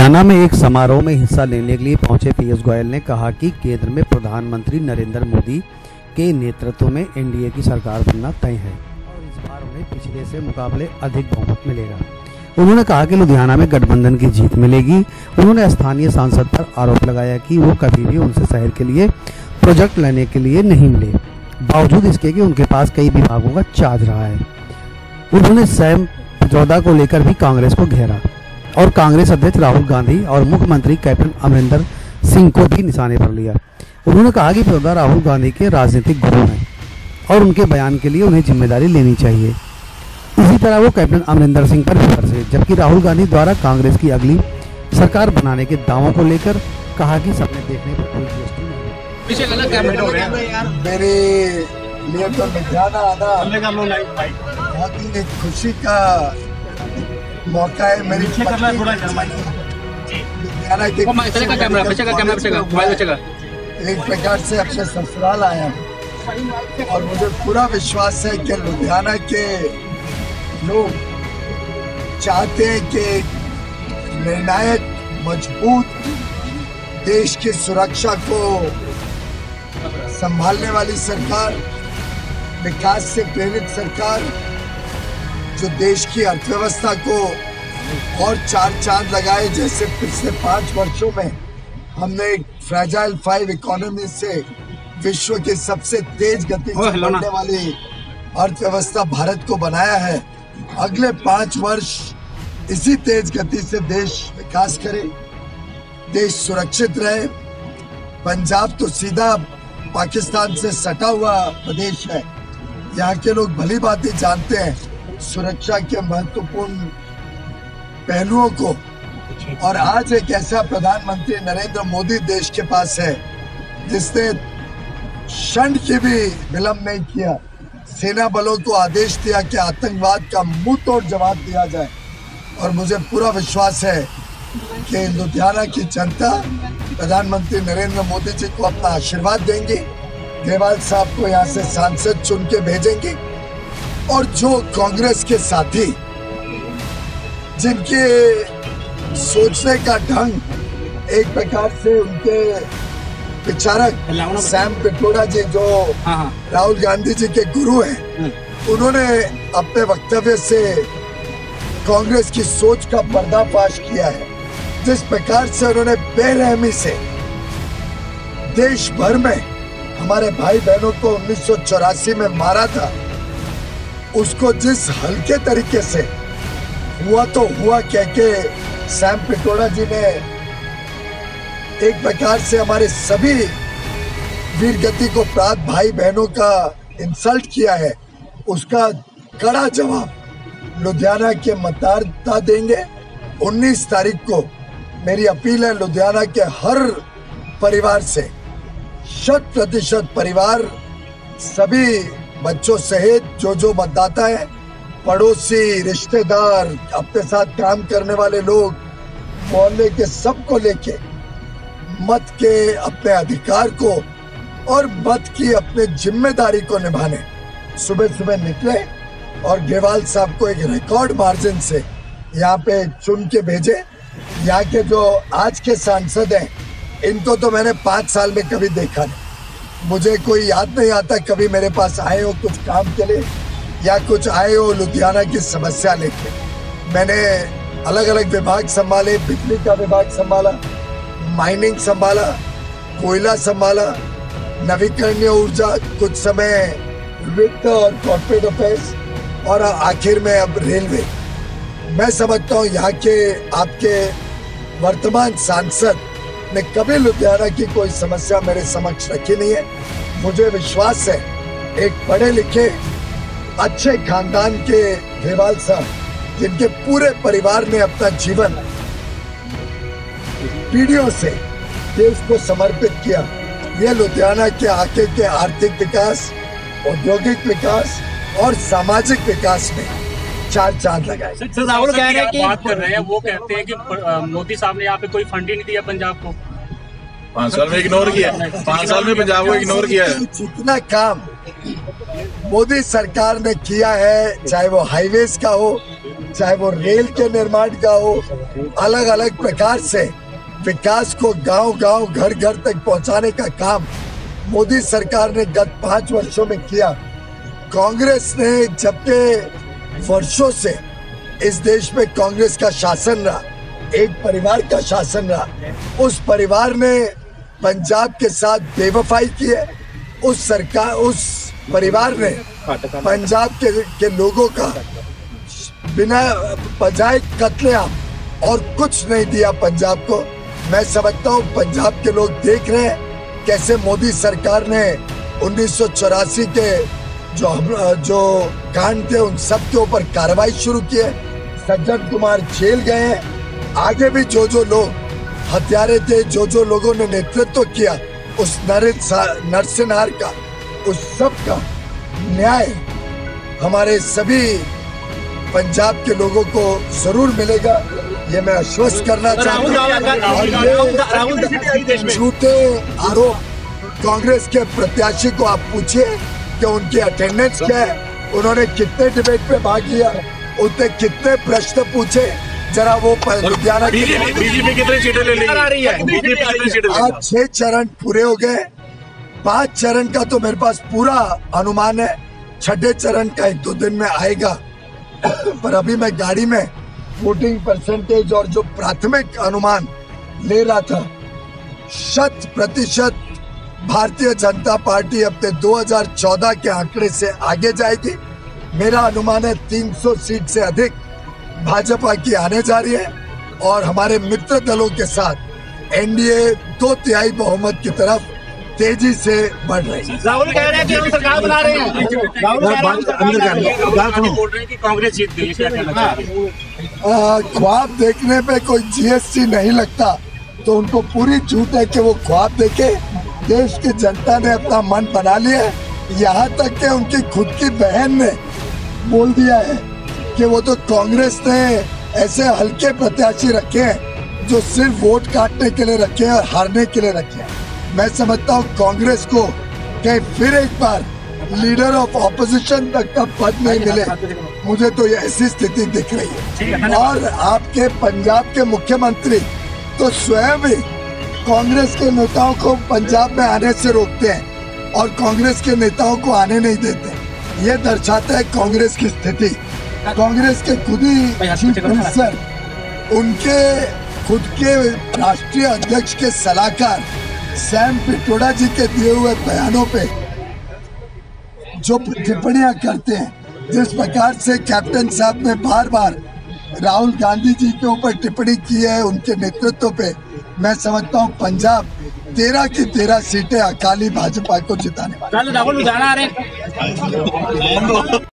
लुधियाना में एक समारोह में हिस्सा लेने के लिए पहुंचे पीयूष गोयल ने कहा कि केंद्र में प्रधानमंत्री नरेंद्र मोदी के नेतृत्व में एनडीए की सरकार बनना तय है और इस बार उन्हें पिछले से मुकाबले अधिक बहुमत मिलेगा। उन्होंने कहा कि लुधियाना में गठबंधन की जीत मिलेगी। उन्होंने स्थानीय सांसद पर आरोप लगाया कि वो कभी भी उनसे शहर के लिए प्रोजेक्ट लेने के लिए नहीं मिले, बावजूद इसके कि उनके पास कई विभागों का चार्ज रहा है। उन्होंने सैम पित्रोदा को लेकर भी कांग्रेस को घेरा और कांग्रेस अध्यक्ष राहुल गांधी और मुख्यमंत्री कैप्टन अमरिंदर सिंह को भी निशाने पर लिया। उन्होंने कहा कि पित्रोदा राहुल गांधी के राजनीतिक गुरु हैं और उनके बयान के लिए उन्हें जिम्मेदारी लेनी चाहिए। इसी तरह वो कैप्टन अमरिंदर सिंह पर भी बरसे, जबकि राहुल गांधी द्वारा कांग्रेस की अगली सरकार बनाने के दावों को लेकर कहा कि सपने देखने पर कोई जीएसटी नहीं। मेरे लिए तो लुधियाना आना बहुत ही खुशी का मौका है। मेरी लुधियाना एक प्रकार से अपने ससुराल आया हूँ और मुझे पूरा विश्वास है कि लुधियाना के लोग चाहते हैं कि निर्णायक मजबूत देश की सुरक्षा को संभालने वाली सरकार, विकास से प्रेरित सरकार, जो देश की अर्थव्यवस्था को और चार चांद लगाए। जैसे पिछले 5 वर्षों में हमने एक फ्रेजाइल 5 इकोनॉमी से विश्व की सबसे तेज गति से बढ़ने वाली अर्थव्यवस्था भारत को बनाया है। अगले 5 वर्ष इसी तेज गति से देश विकास करे, देश सुरक्षित रहे। पंजाब तो सीधा पाकिस्तान से सटा हुआ प्रदेश है। यहाँ के लोग भली भांति जानते हैं सुरक्षा के महत्वपूर्ण पहलुओं को। और आज एक ऐसा प्रधानमंत्री नरेंद्र मोदी देश के पास है जिसने क्षण की भी विलंब नहीं किया, सेना बलों को आदेश दिया कि आतंकवाद का मुंह तोड़ जवाब दिया जाए। और मुझे पूरा विश्वास है कि लुधियाना की जनता प्रधानमंत्री नरेंद्र मोदी जी को अपना आशीर्वाद देंगे, गोयल साहब को यहाँ से सांसद चुन के भेजेंगे। और जो कांग्रेस के साथी जिनके सोचने का ढंग एक प्रकार से उनके विचारक सैम पित्रोदा जी जो राहुल गांधी जी के गुरु हैं, उन्होंने अपने वक्तव्य से कांग्रेस की सोच का पर्दाफाश किया है। जिस प्रकार से उन्होंने बेरहमी से देश भर में हमारे भाई बहनों को 1984 में मारा था, उसको जिस हल्के तरीके से हुआ तो हुआ कह के सैम पित्रोदा जी ने एक प्रकार से हमारे सभी वीर गति को प्राप्त भाई बहनों का इंसल्ट किया है, उसका कड़ा जवाब लुधियाना के मतदाता देंगे। 19 तारीख को मेरी अपील है लुधियाना के हर परिवार से, 100% परिवार, सभी बच्चों सहित जो मतदाता है, पड़ोसी, रिश्तेदार, अपने साथ काम करने वाले लोग, मोहल्ले के सबको लेके मत के अपने अधिकार को और मत की अपने जिम्मेदारी को निभाने सुबह सुबह निकले और गोयल साहब को एक रिकॉर्ड मार्जिन से यहाँ पे चुन के भेजे। यहाँ के जो आज के सांसद हैं, इनको तो मैंने 5 साल में कभी देखा नहीं। मुझे कोई याद नहीं आता कभी मेरे पास आए हो कुछ काम के लिए या कुछ आए हो लुधियाना की समस्या लेके। मैंने अलग अलग विभाग संभाले, बिजली का विभाग संभाला, माइनिंग संभाला, कोयला संभाला, नवीकरणीय ऊर्जा, कुछ समय वित्त और कॉर्पोरेट अफेयर्स और आखिर में अब रेलवे। मैं समझता हूँ यहाँ के आपके वर्तमान सांसद ने कभी लुधियाना की कोई समस्या मेरे समक्ष रखी नहीं है। मुझे विश्वास है एक पढ़े लिखे अच्छे खानदान के गोयल साहब, जिनके पूरे परिवार ने अपना जीवन पीढ़ियों से देश को समर्पित किया, ये लुधियाना के आगे के आर्थिक विकास, औद्योगिक विकास और सामाजिक विकास में 4 चांद लगाए। सर राहुल कह रहे हैं कि बात कर रहे हैं, वो कहते हैं कि मोदी साहब ने यहाँ पे कोई फंड ही नहीं दिया पंजाब को। 5 साल में इग्नोर किया, 5 साल में पंजाब को इग्नोर किया है। जितना काम मोदी सरकार ने किया है, चाहे वो हाईवेज का हो, चाहे वो रेल के निर्माण का हो, अलग अलग प्रकार से विकास को गांव-गांव, घर-घर तक पहुंचाने का काम मोदी सरकार ने गत 5 वर्षों में किया। कांग्रेस ने, जबकि वर्षों से इस देश में कांग्रेस का शासन रहा, एक परिवार का शासन रहा, उस परिवार ने पंजाब के साथ बेवफाई की है। उस परिवार ने पंजाब के लोगों का बिना बजाय कत्लेआम और कुछ नहीं दिया पंजाब को। मैं समझता हूँ पंजाब के लोग देख रहे हैं कैसे मोदी सरकार ने 1984 के जो कांड थे उन सब के ऊपर कार्रवाई शुरू की है। सज्जन कुमार जेल गए हैं। आगे भी जो लोग हत्यारे थे, जो लोगों ने नेतृत्व किया उस नरसंहार का, उस सब का न्याय हमारे सभी पंजाब के लोगों को जरूर मिलेगा, ये मैं आश्वस्त करना चाहता हूँ। झूठे आरोप कांग्रेस के प्रत्याशी को आप पूछिए कि उनकी अटेंडेंस क्या है, उन्होंने कितने डिबेट पे भाग लिया, उनसे कितने प्रश्न पूछे, जरा वो बीजेपी कितनी सीटें ले रही है? आज 6 चरण पूरे हो गए, 5 चरण का तो मेरे पास पूरा अनुमान है, 6ठे चरण का 1-2 दिन में आएगा। पर अभी मैं गाड़ी में वोटिंग परसेंटेज और जो प्राथमिक अनुमान ले रहा था, 100% भारतीय जनता पार्टी अपने 2014 के आंकड़े से आगे जाएगी। मेरा अनुमान है 300 सीट से अधिक भाजपा की आने जा रही है और हमारे मित्र दलों के साथ एनडीए 2/3 बहुमत की तरफ तेजी से बढ़ रही है। राहुल कह रहे हैं कि हम सरकार बना रहे हैं। बोल रहे हैं कि कांग्रेस जीत गई, क्या कहना चाहिए? ख्वाब देखने पे कोई जीएसटी नहीं लगता, तो उनको पूरी छूट है कि वो ख्वाब देखे। देश की जनता ने अपना मन बना लिया है, यहाँ तक कि उनकी खुद की बहन ने बोल दिया है कि वो तो कांग्रेस ने ऐसे हल्के प्रत्याशी रखे हैं जो सिर्फ वोट काटने के लिए रखे हैं और हारने के लिए रखे हैं। मैं समझता हूँ कांग्रेस को कहीं फिर एक बार लीडर ऑफ ऑपोजिशन तक का पद नहीं मिले, मुझे तो ये ऐसी स्थिति दिख रही है। और आपके पंजाब के मुख्यमंत्री तो स्वयं ही कांग्रेस के नेताओं को पंजाब में आने से रोकते हैं और कांग्रेस के नेताओं को आने नहीं देते। ये दर्शाता है कांग्रेस की स्थिति। कांग्रेस के खुद ही चीफ मिनिस्टर, उनके खुद के राष्ट्रीय अध्यक्ष के सलाहकार सैम पिट्रोडा जी के दिए हुए बयानों पे जो टिप्पणियां करते हैं, जिस प्रकार से कैप्टन साहब ने बार-बार राहुल गांधी जी के ऊपर टिप्पणी की है उनके नेतृत्व पे, मैं समझता हूँ पंजाब 13 की 13 सीटें अकाली भाजपा को जिताने वाली। राहुल जाना आ रहे हैं।